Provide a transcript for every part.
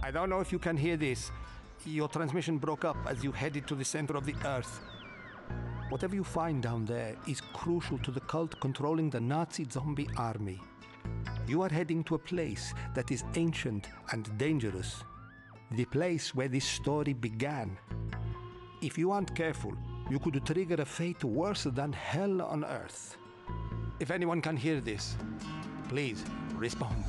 I don't know if you can hear this. Your transmission broke up as you headed to the center of the Earth. Whatever you find down there is crucial to the cult controlling the Nazi zombie army. You are heading to a place that is ancient and dangerous. The place where this story began. If you aren't careful, you could trigger a fate worse than hell on Earth. If anyone can hear this, please respond.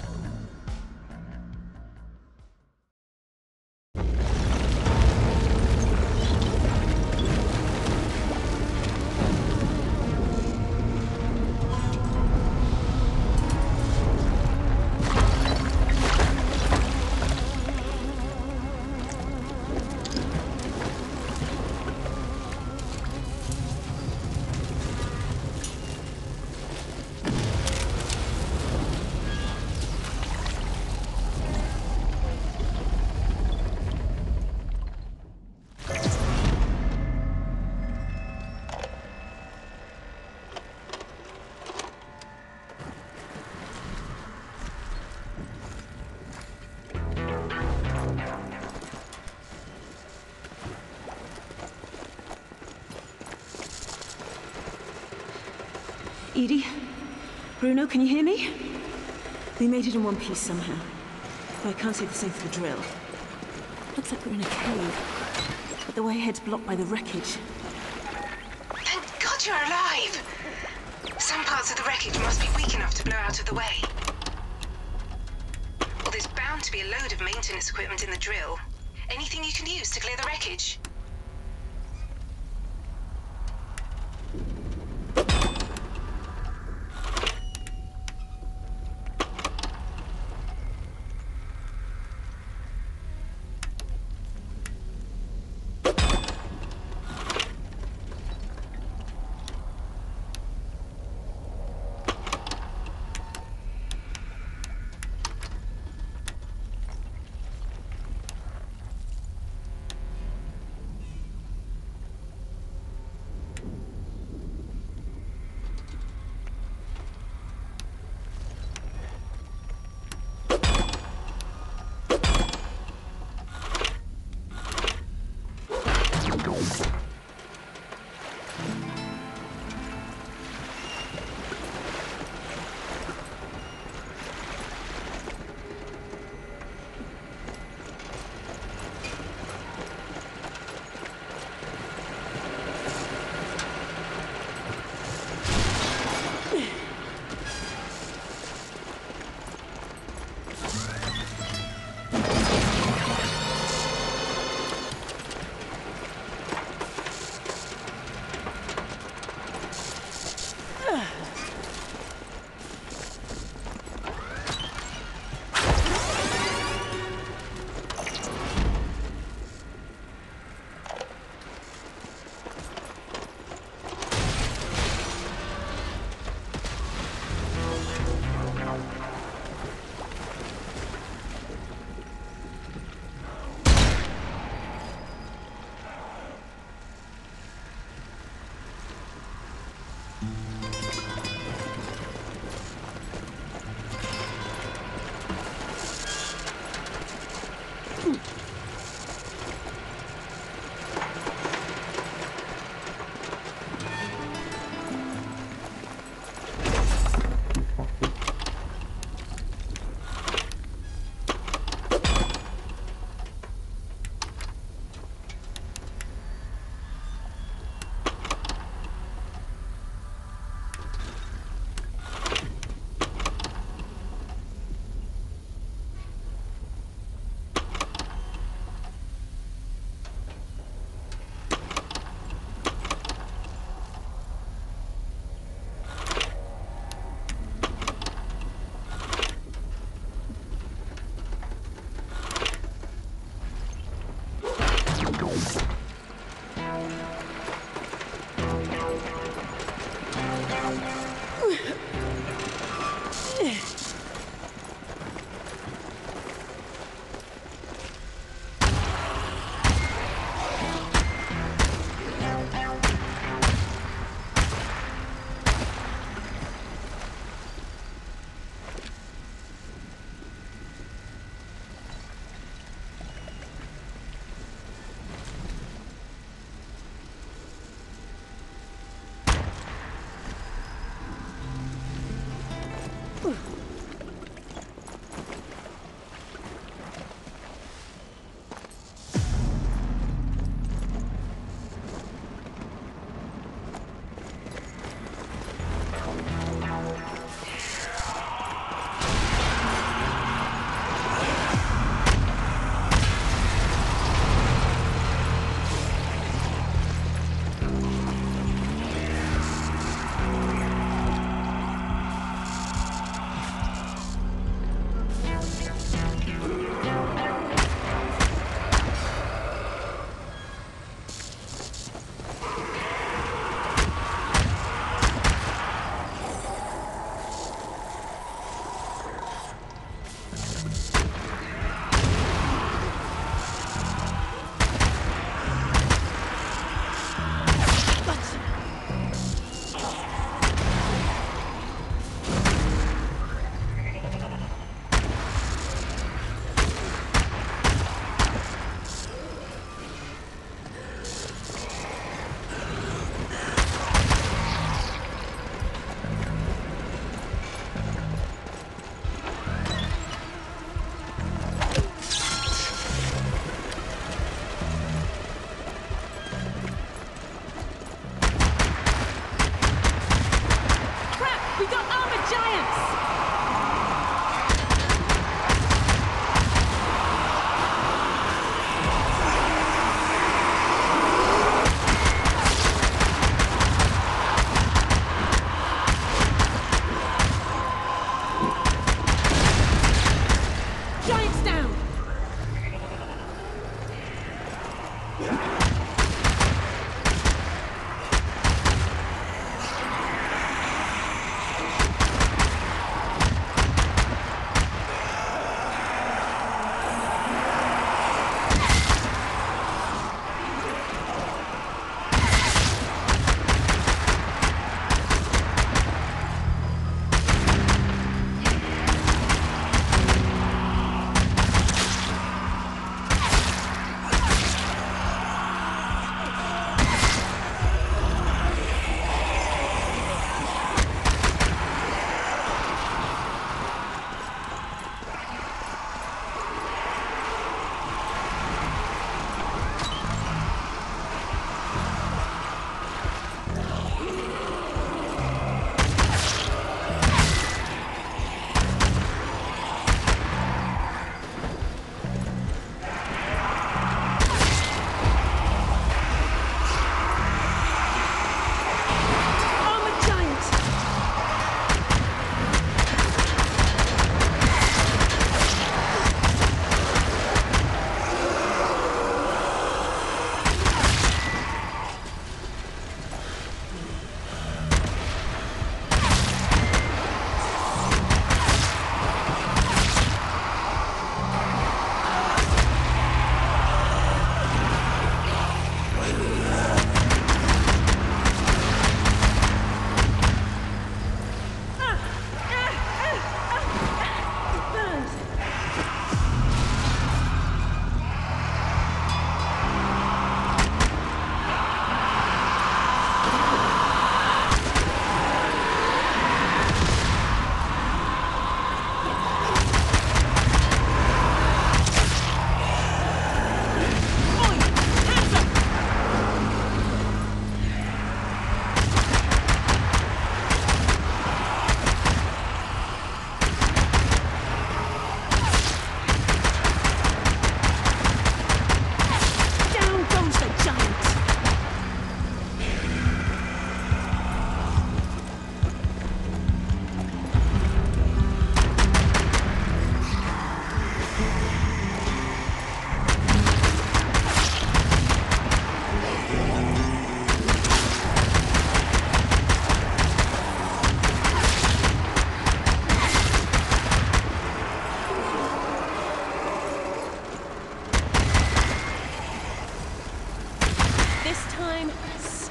Edie? Bruno, can you hear me? We made it in one piece somehow. But I can't say the same for the drill. Looks like we're in a cave. But the way ahead's blocked by the wreckage. Thank God you're alive! Some parts of the wreckage must be weak enough to blow out of the way. Well, there's bound to be a load of maintenance equipment in the drill. Anything you can use to clear the wreckage?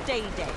stay dead.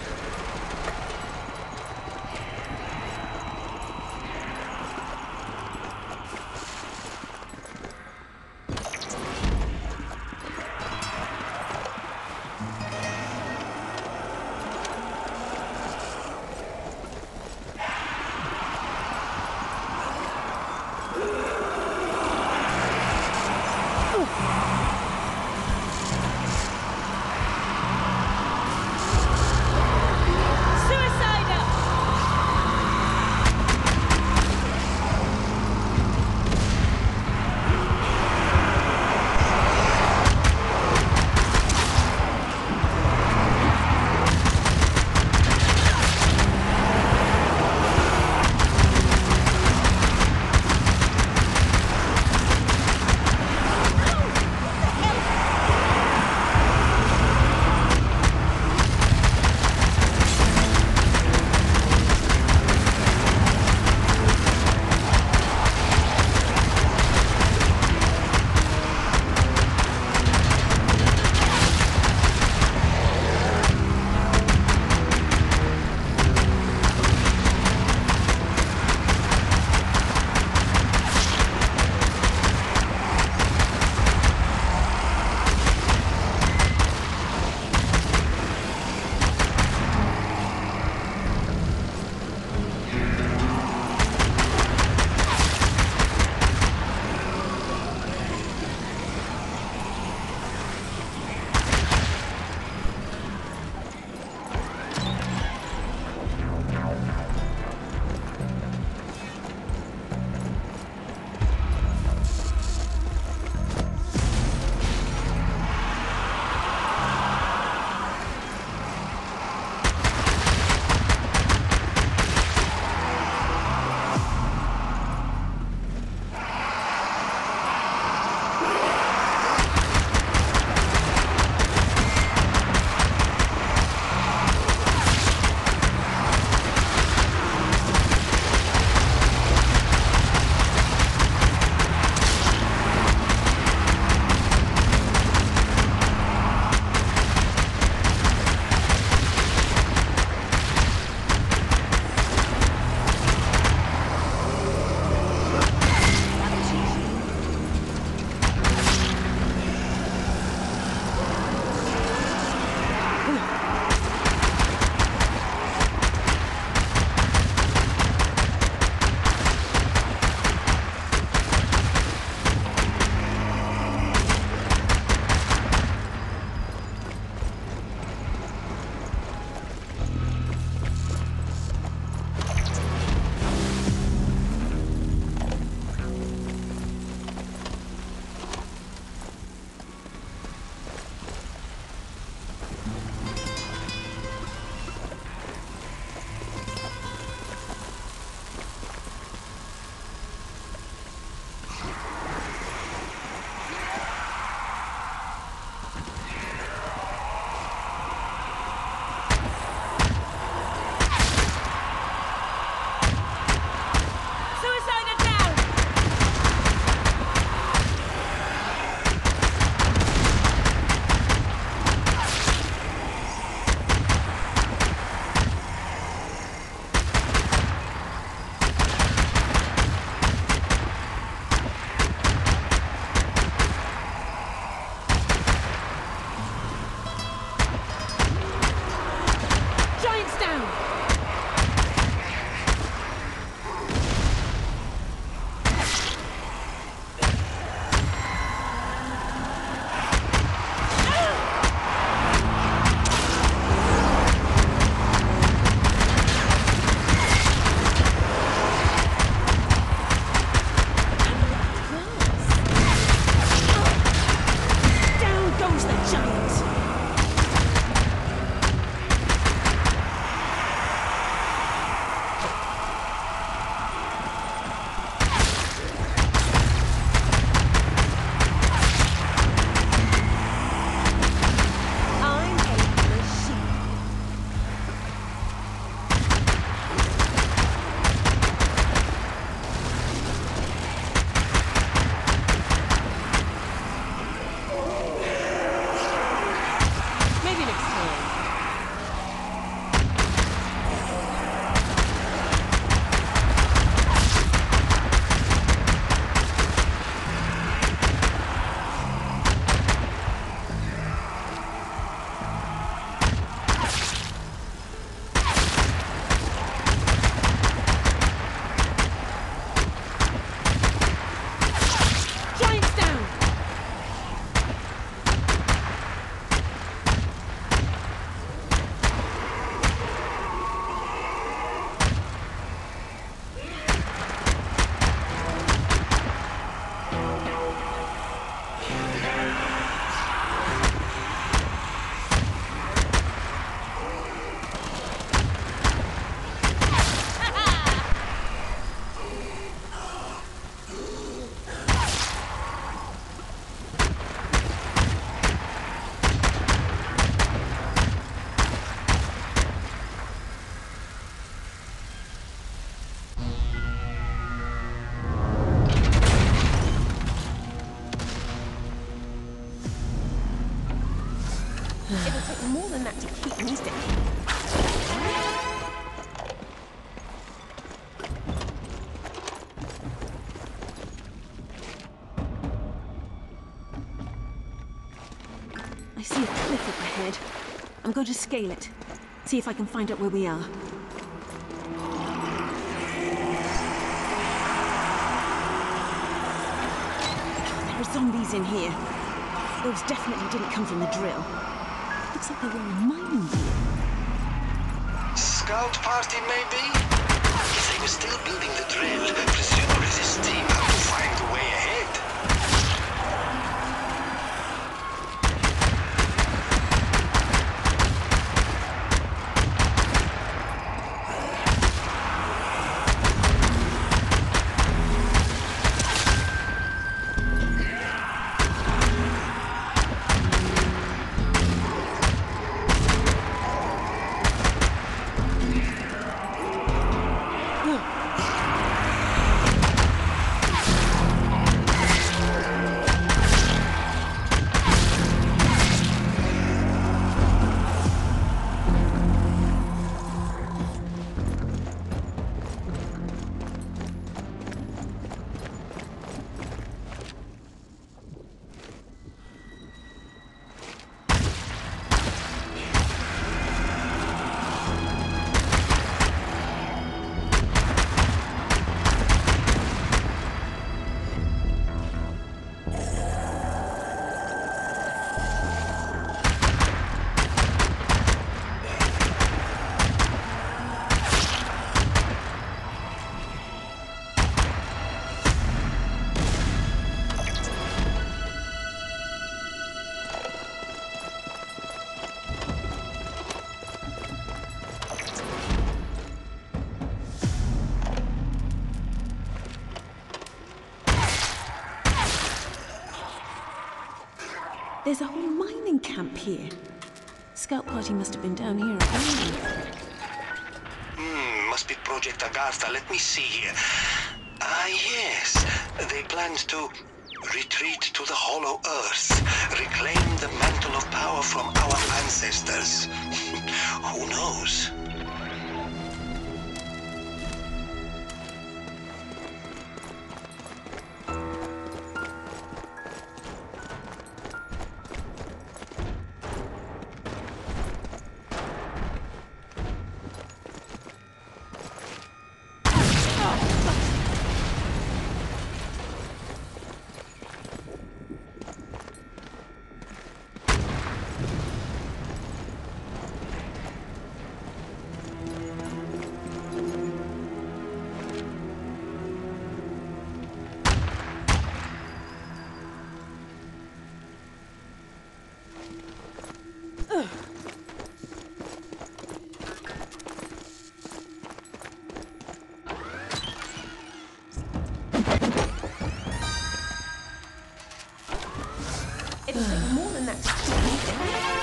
It'll take more than that to keep me steady. I see a cliff up ahead. I'm going to scale it. See if I can find out where we are. There are zombies in here. Those definitely didn't come from the drill. Looks like they were in mining gear. Scout party, maybe? If they were still building the drill, presumably this team had to find a way ahead. There's a whole mining camp here. Scout party must have been down here again. Must be Project Agartha. Let me see here. Ah, yes. They planned to retreat to the Hollow Earth, reclaim the mantle of power from our ancestors. Who knows? It'll take more than that to keep me steady.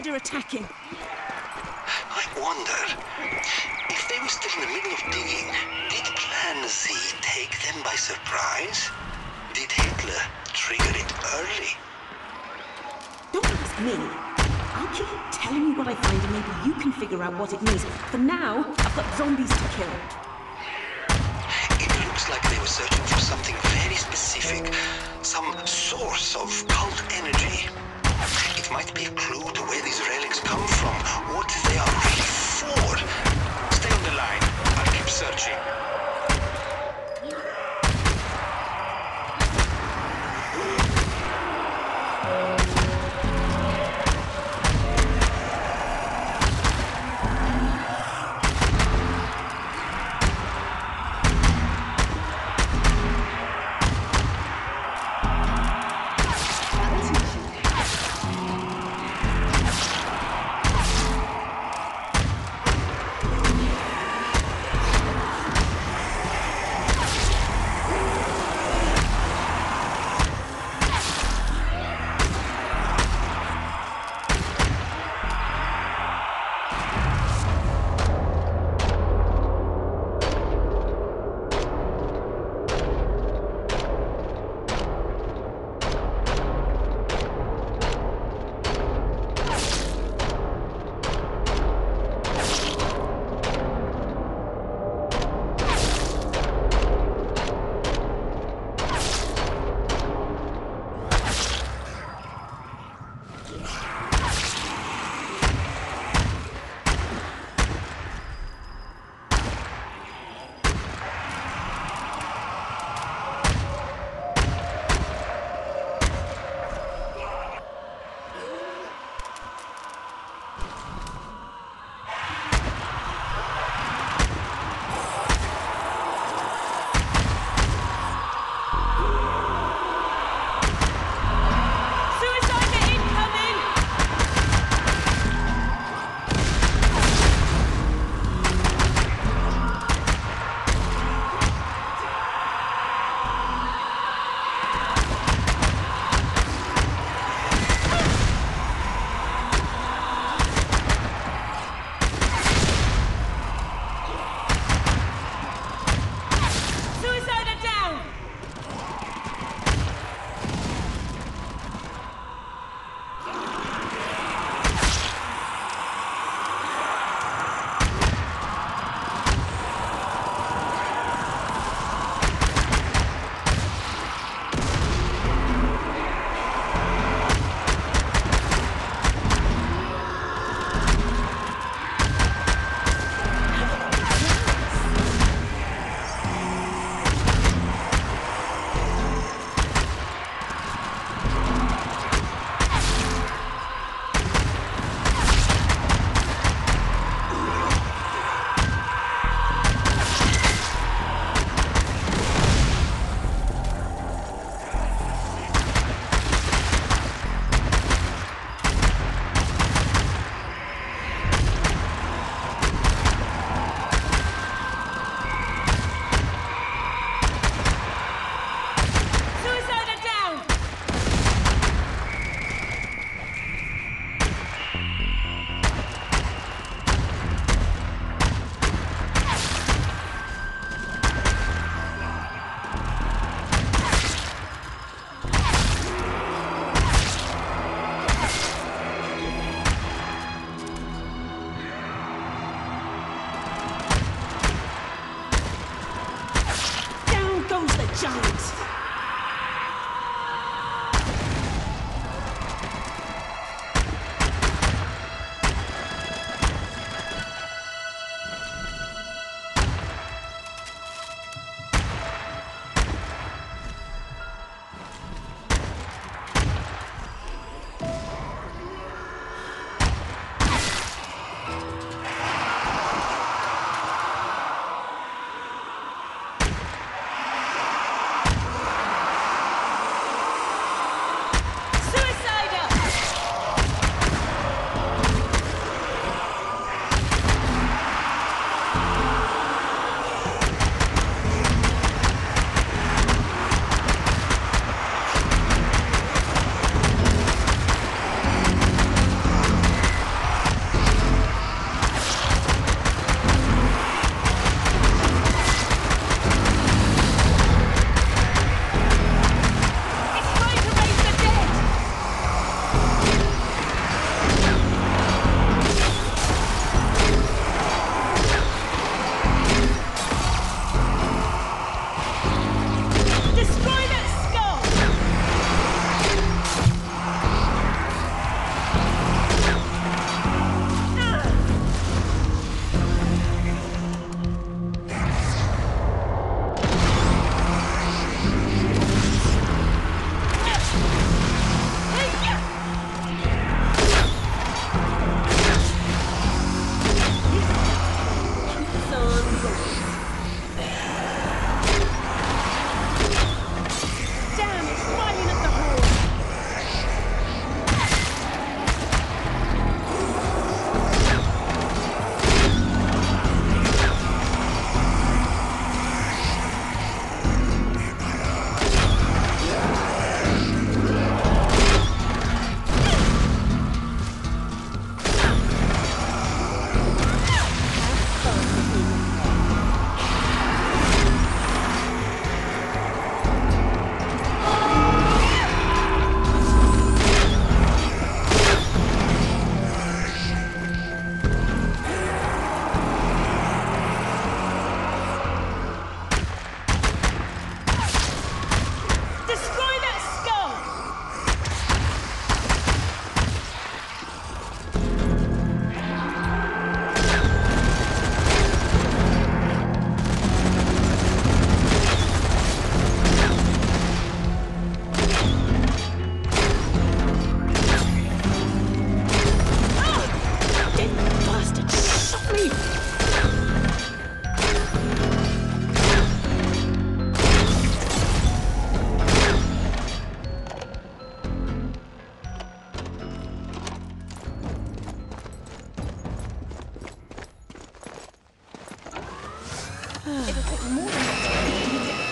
consider attacking. I wonder, if they were still in the middle of digging, did Plan Z take them by surprise? Did Hitler trigger it early? Don't ask me. I'll keep telling you what I find and maybe you can figure out what it means. For now, I've got zombies to kill. It looks like they were searching for something very specific. Some source of cult energy. It might be a clue to where these relics come from, what they are really for. Stay on the line. I'll keep searching. off me! It'll take more than that to beat it.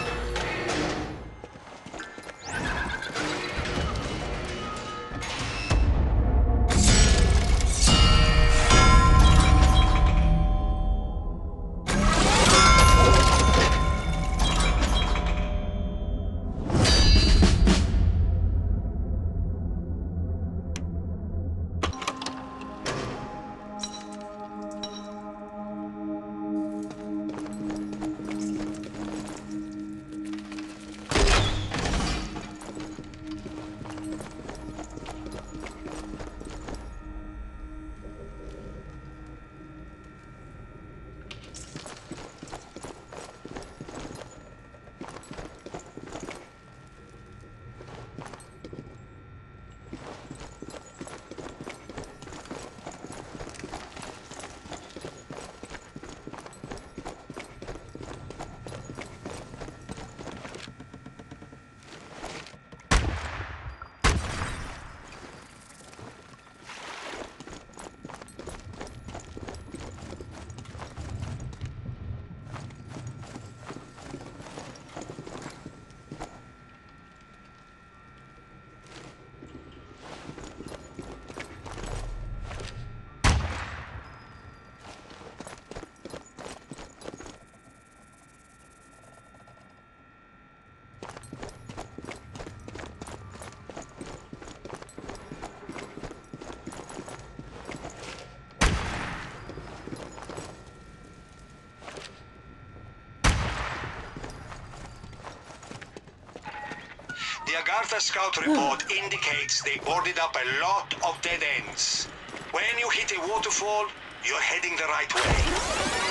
The Agartha scout report indicates they boarded up a lot of dead ends. When you hit a waterfall, you're heading the right way.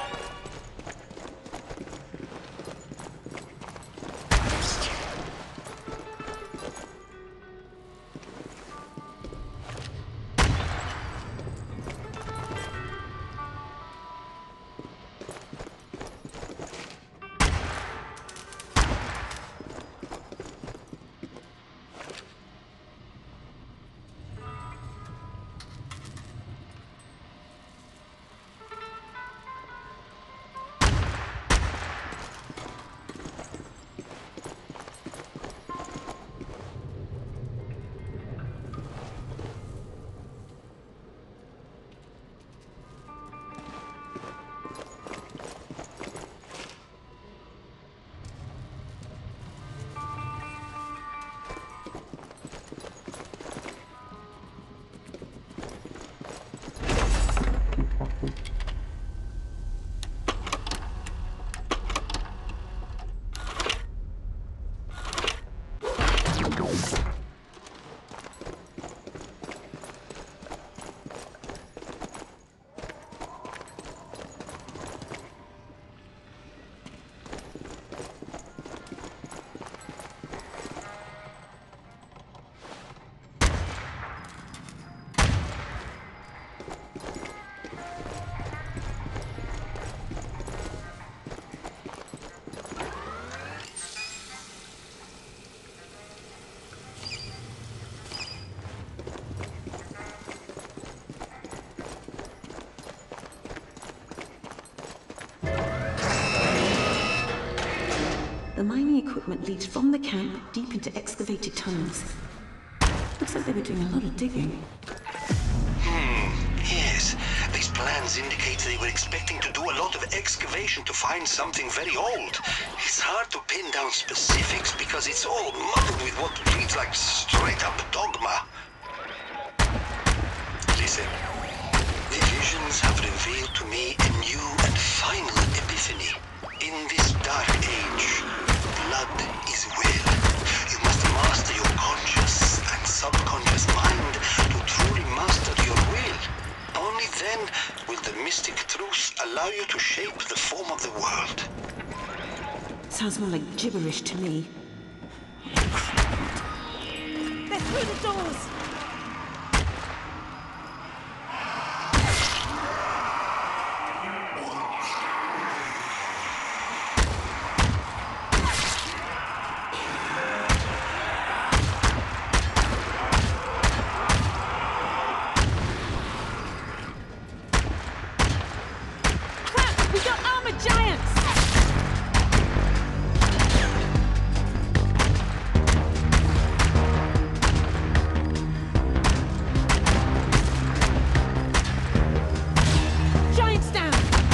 The mining equipment leads from the camp deep into excavated tunnels. Looks like they were doing a lot of digging. Yes. These plans indicate they were expecting to do a lot of excavation to find something very old. It's hard to pin down specifics because it's all muddled with what reads like straight-up dogma. Listen. The visions have revealed to me a new and final epiphany. In this dark age, blood is will. You must master your conscious and subconscious mind to truly master your will. Only then will the mystic truth allow you to shape the form of the world. Sounds more like gibberish to me. They're through the doors! We got armored giants! Giants down!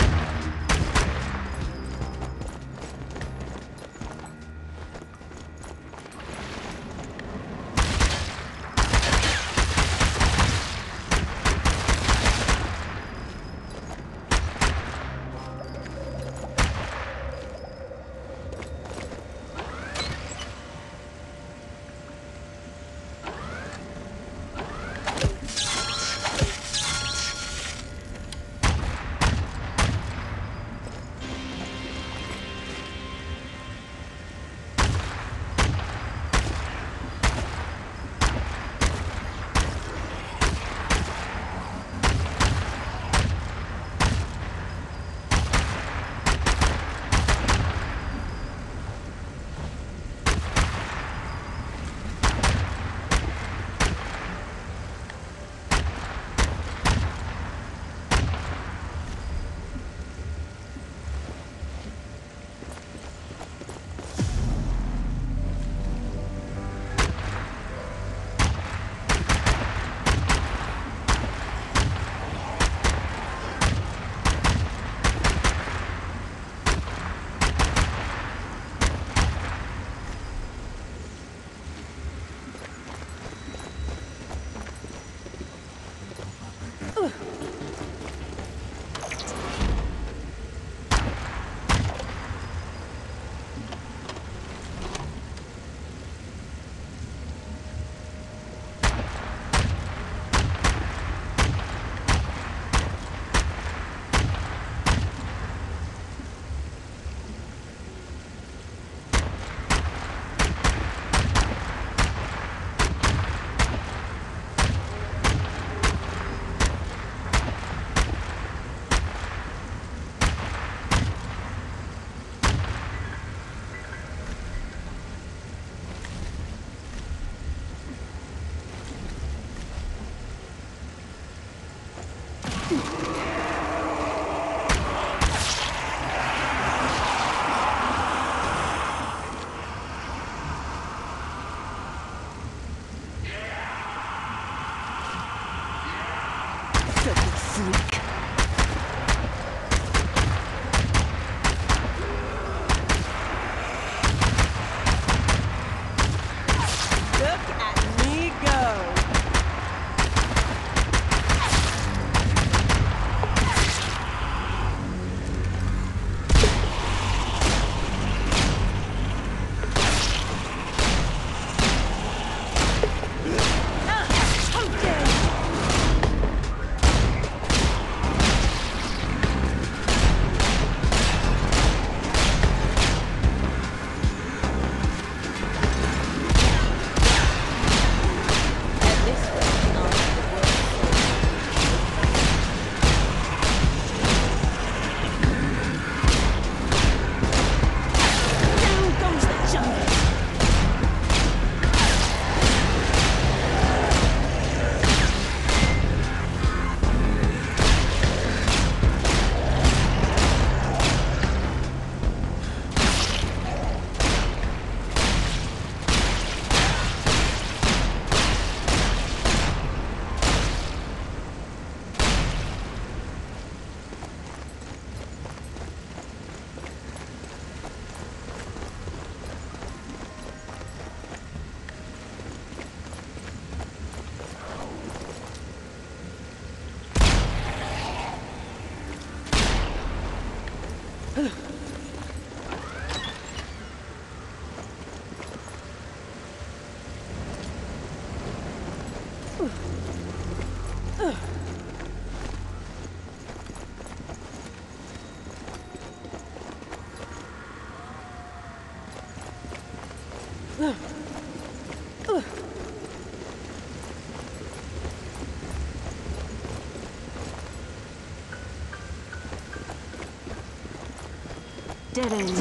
Dead end.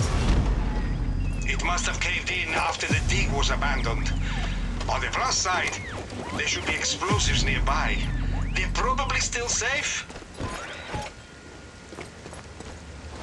It must have caved in after the dig was abandoned. On the plus side, there should be explosives nearby. They're probably still safe.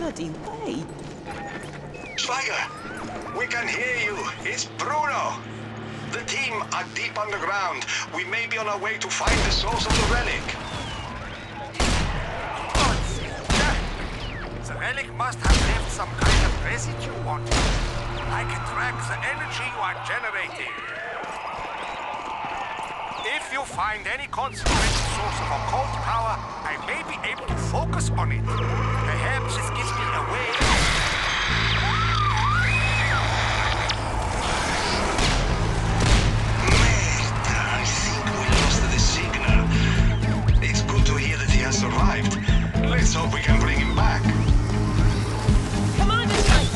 bloody way. Schweiger, we can hear you. It's Bruno. The team are deep underground. We may be on our way to find the source of the relic. The relic must have left some kind of residue on it. I can track the energy you are generating. If you find any concentrated source of occult power, I may be able to focus on it. Perhaps this gives me a way out. I think we lost the signal. It's good to hear that he has survived. Let's hope we can bring him back. Come on, this way.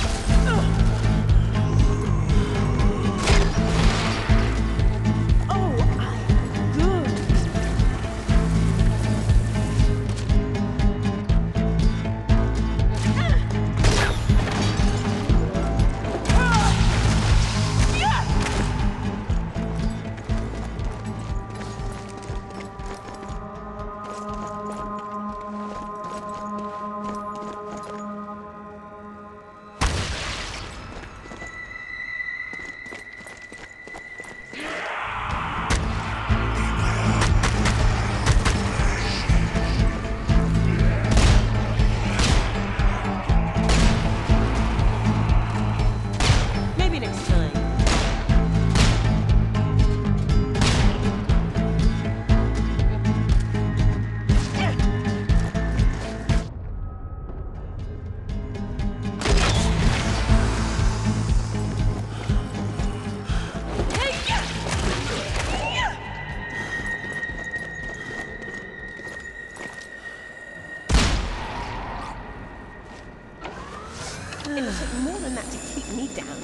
It'll take more than that to keep me down.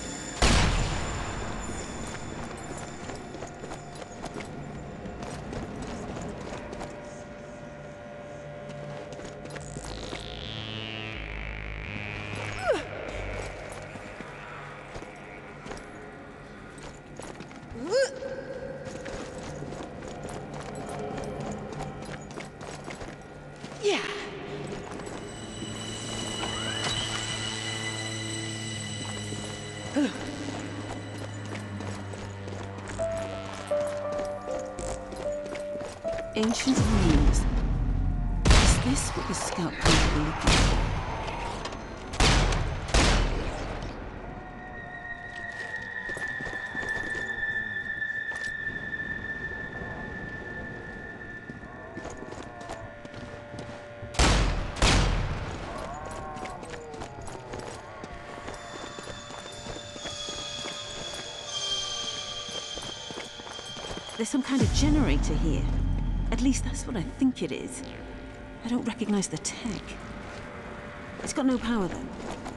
Yeah. Ancient ruins. Is this what the scout people were looking for? There's some kind of generator here. At least that's what I think it is. I don't recognize the tech. It's got no power, though.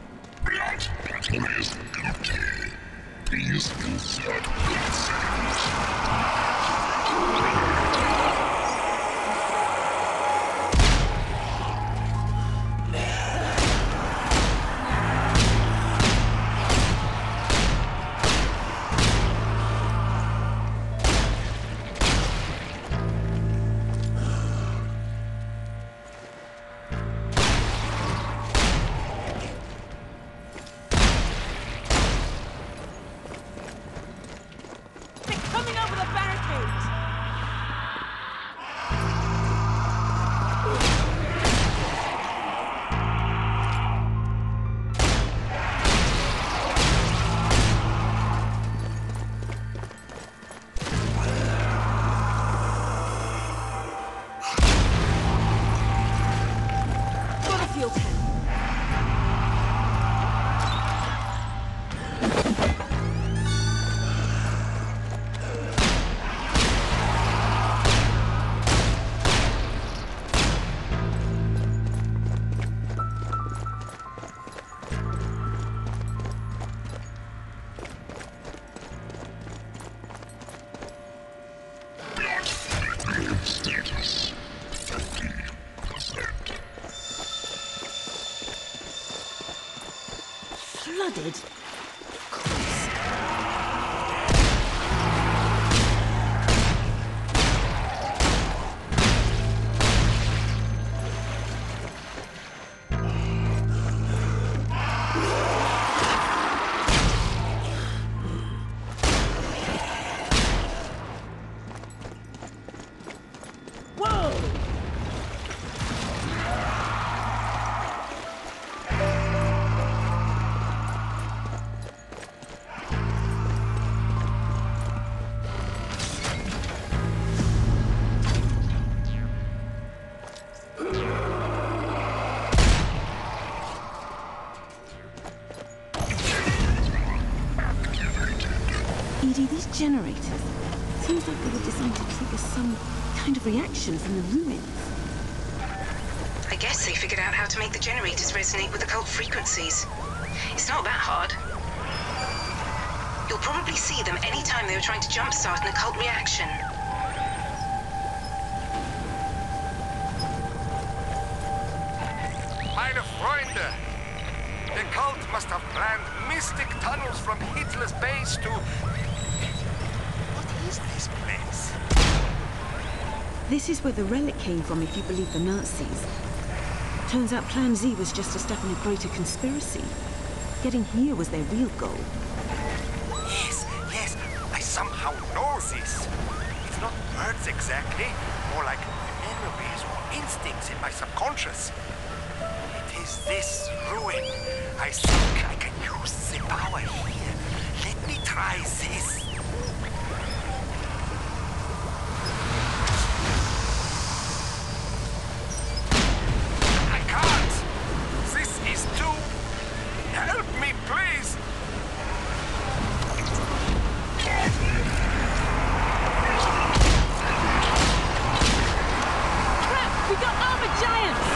Flooded? Of course. generators. Seems like they were designed to trigger some kind of reaction from the ruins. I guess they figured out how to make the generators resonate with occult frequencies. It's not that hard. You'll probably see them anytime they were trying to jumpstart an occult reaction. Meine Freunde, the cult must have planned mystic tunnels from Hitler's base to... What is this place? This is where the relic came from, if you believe the Nazis. Turns out Plan Z was just a step in a greater conspiracy. Getting here was their real goal. Yes, I somehow know this. It's not words exactly, more like memories or instincts in my subconscious. It is this ruin. I think I can use the power here. Let me try this. I can't. This is too... Help me, please. Crap! We got armored giants!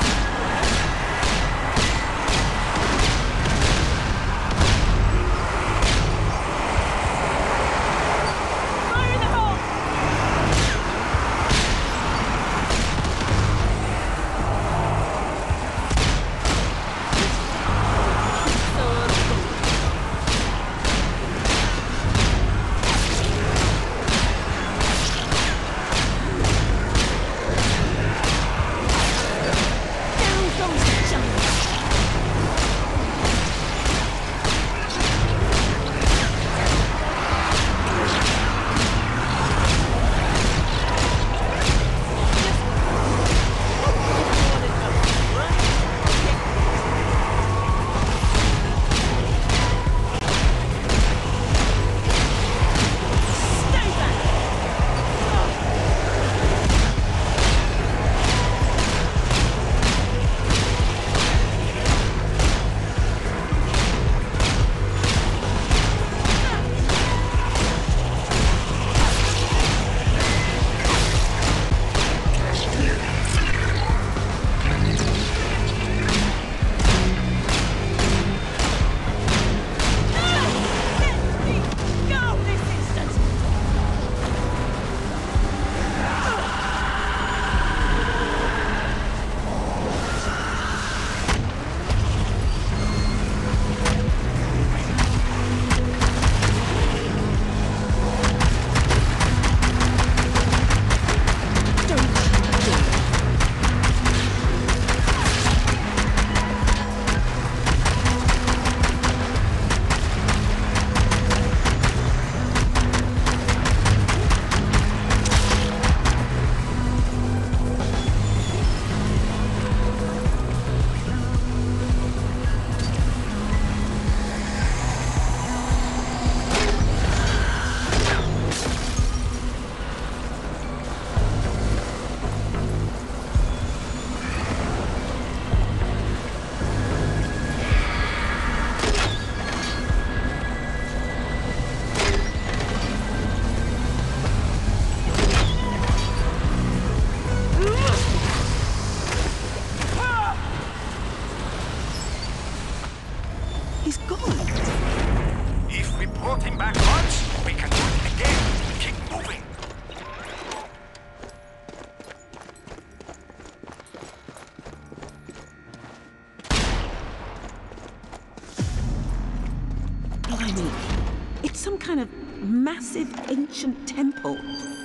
Massive ancient temple.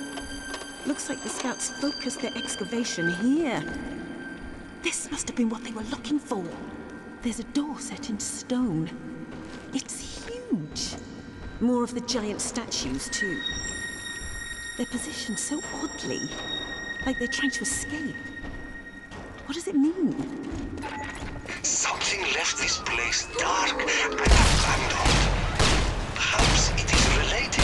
Looks like the scouts focused their excavation here. This must have been what they were looking for. There's a door set in stone. It's huge. More of the giant statues, too. They're positioned so oddly, like they're trying to escape. What does it mean? Something left this place dark and abandoned. Perhaps it is related.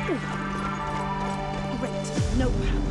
Great. No power.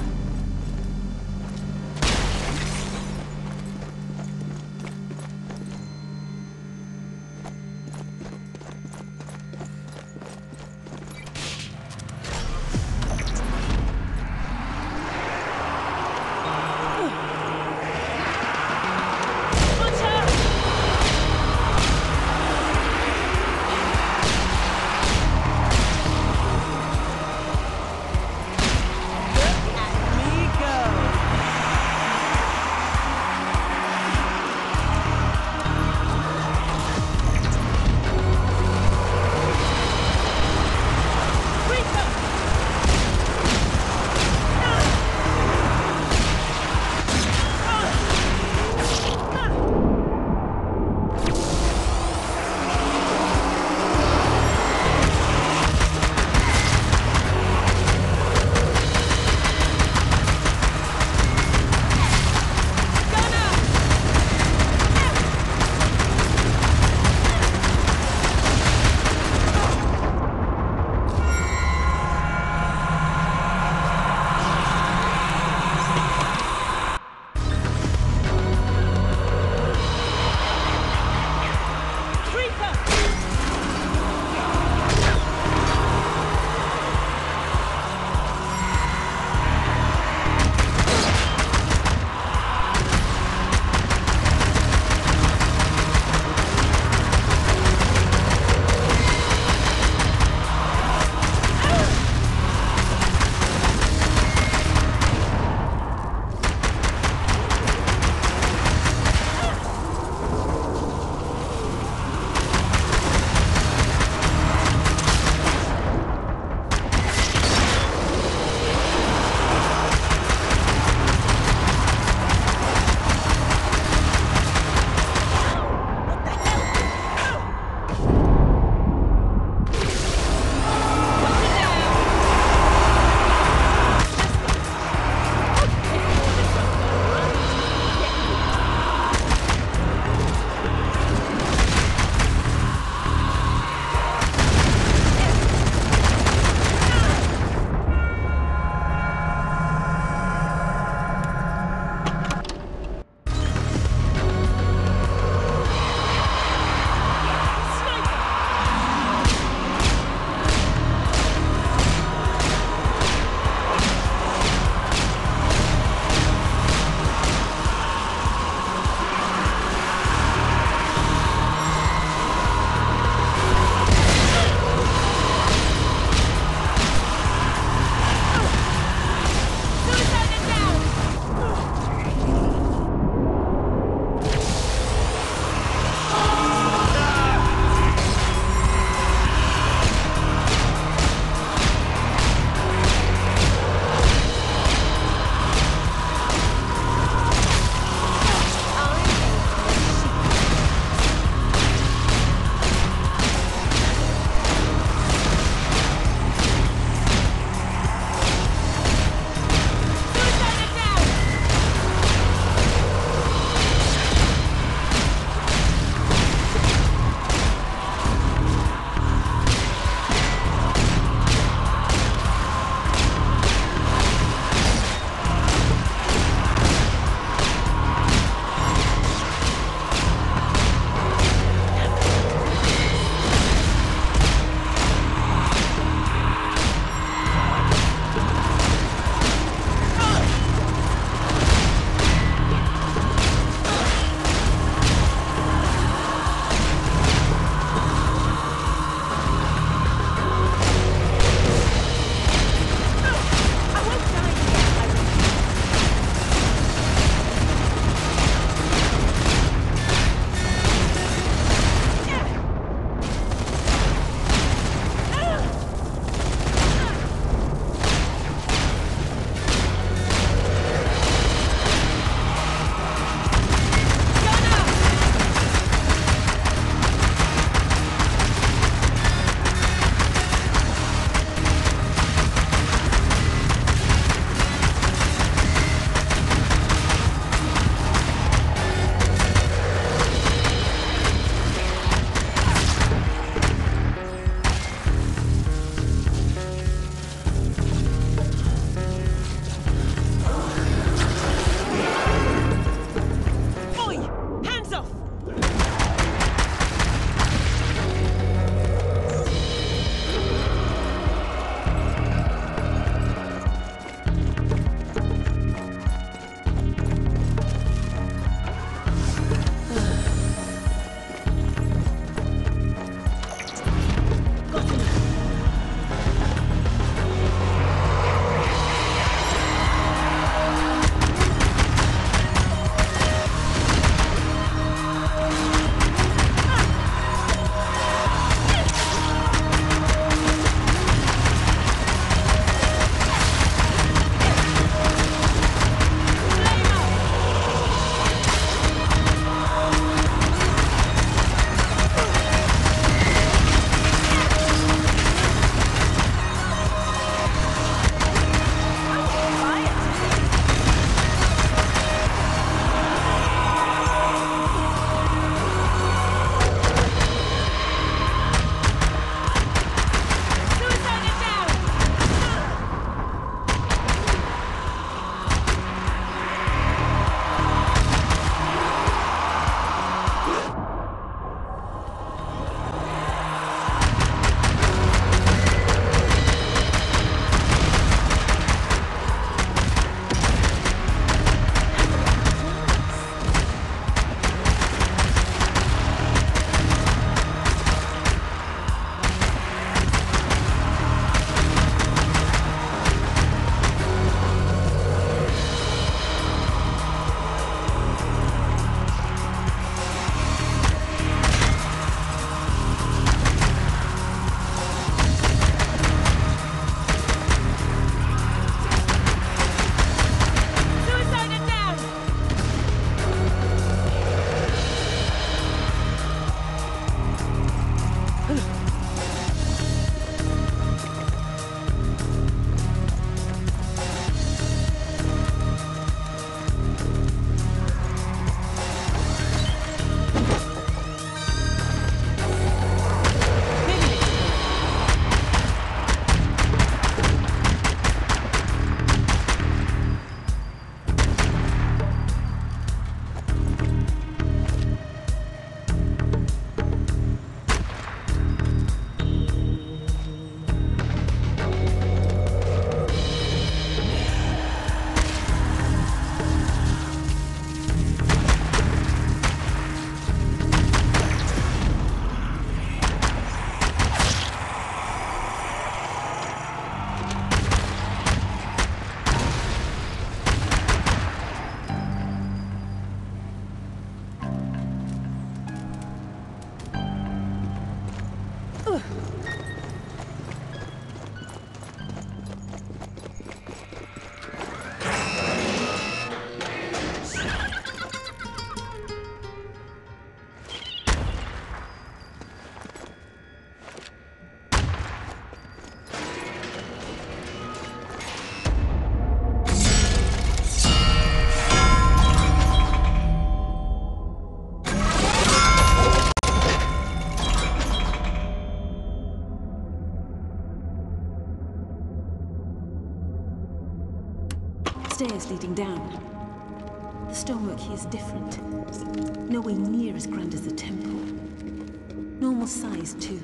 stairs leading down. The stonework here is different. Nowhere near as grand as the temple. Normal size, too.